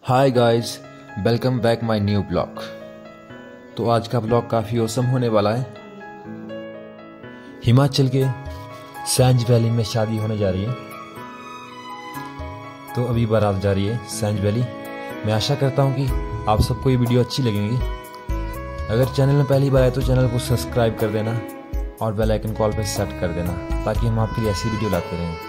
Hi guys, welcome back my new blog. तो आज का ब्लॉग काफ़ी औसम होने वाला है। हिमाचल के सैंज वैली में शादी होने जा रही है, तो अभी बारात जा रही है सैंज वैली। मैं आशा करता हूँ कि आप सबको ये वीडियो अच्छी लगेगी। अगर चैनल में पहली बार आए तो चैनल को सब्सक्राइब कर देना और बेल आइकन कॉल पर सेट कर देना, ताकि हम आपके लिए ऐसी वीडियो लाते रहें।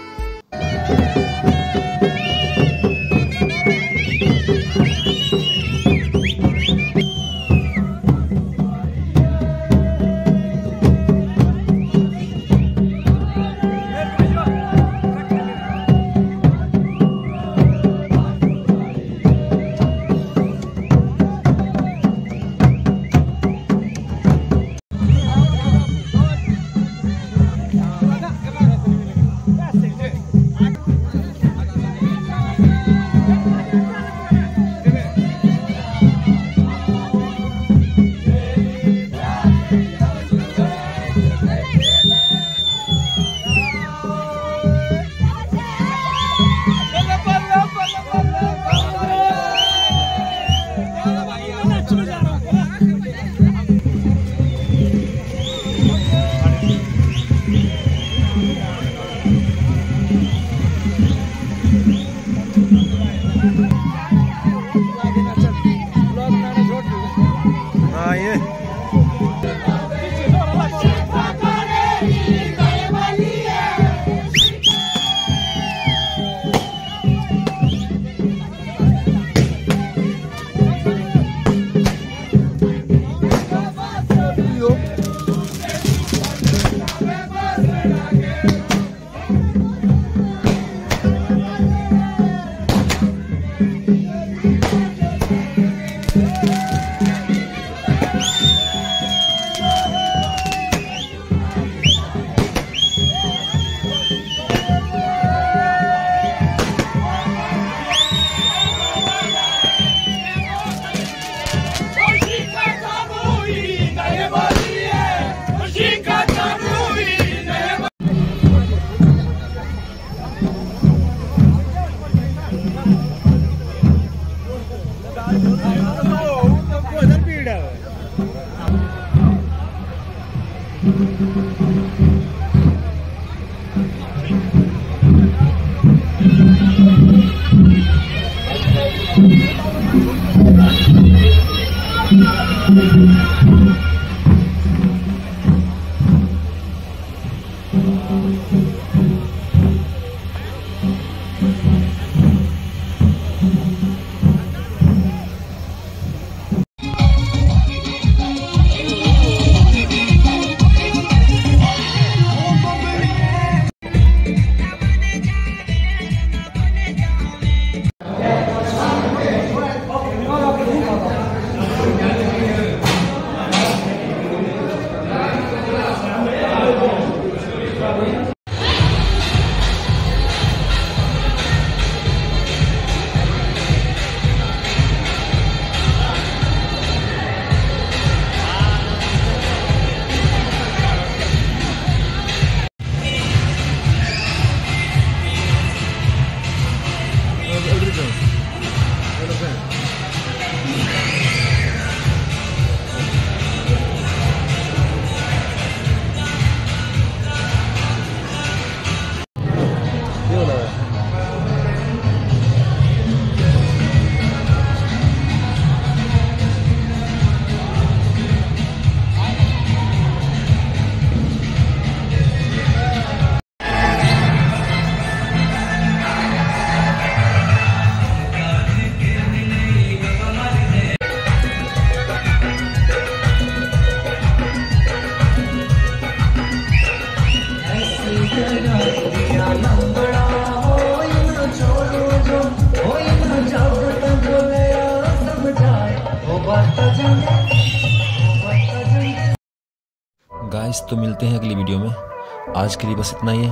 गाइस, तो मिलते हैं अगली वीडियो में। आज के लिए बस इतना ही है।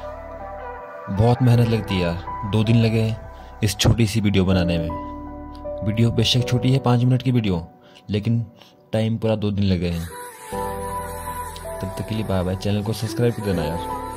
बहुत मेहनत लगती है यार, 2 दिन लगे हैं इस छोटी सी वीडियो बनाने में। वीडियो बेशक छोटी है, 5 मिनट की वीडियो, लेकिन टाइम पूरा 2 दिन लगे हैं। तब तक के लिए बाय बाय। चैनल को सब्सक्राइब कर देना यार।